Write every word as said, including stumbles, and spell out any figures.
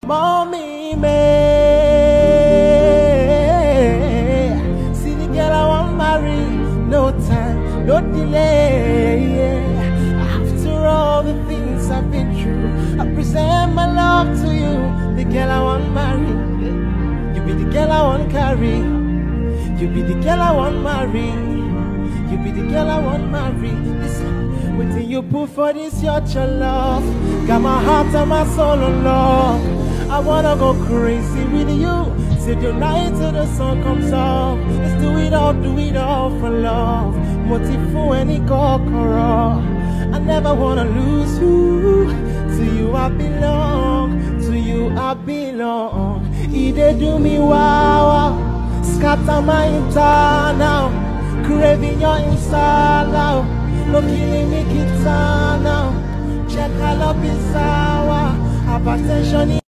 mommy me. See the girl I want marry, no time, no delay. After all the things I've been through, I present my love to you. The girl I want marry, you be the girl I want carry. You be the girl I want marry. You be the girl I want marry. Listen, waiting you put for this your love. Got my heart and my soul on love. I wanna go crazy with you. Till the night till the sun comes up. Let's do it all, do it all for love. Motifu any kokoro. I never wanna lose you. To you I belong. To you I belong. Ide do me wow. Scatter my internal, craving your inside now. No killing me, kids now. Check all up is sour. Have attention.